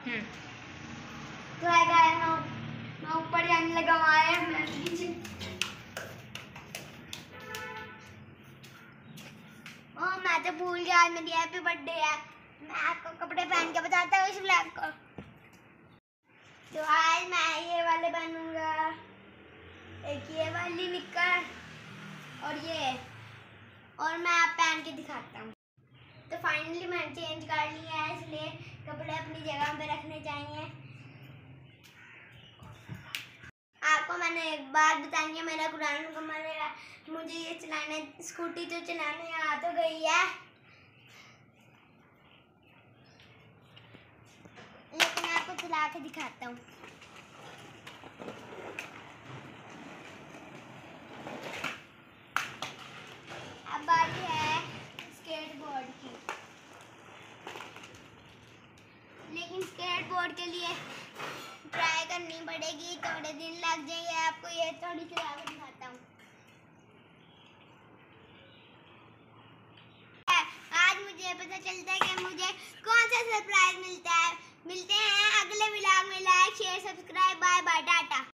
तो है गाइस, मैं ऊपर जाने लगा हूँ। आया मैं नीचे। मैं तो भूल गया, मेरी हैप्पी बर्थडे है। मैं आपको कपड़े पहन के बताता हूँ इस ब्लॉग को। तो आज मैं ये वाले पहनूंगा, एक ये वाली निक्कर और मैं आप पहन के दिखाता हूँ। तो फाइनली मैंने चेंज कर लिया है, इसलिए कपड़े अपनी जगह पे रखने चाहिए। आपको मैंने एक बात बतानी है, मेरा कुरान मुकम्मल है। मुझे ये चलाने, स्कूटी तो चलाने आ तो गई है, लेकिन आपको चला के दिखाता हूँ। अब बारी है स्केटबोर्ड की, लेकिन स्केटबोर्ड के लिए ट्राई करनी पड़ेगी, थोड़े दिन लग जाएंगे। आपको ये थोड़ी सी आगे दिखाता हूँ। आज मुझे पता चलता है कि मुझे कौन सा सरप्राइज मिलता है। मिलते हैं अगले व्लॉग में। Like share subscribe, bye bye, Tata.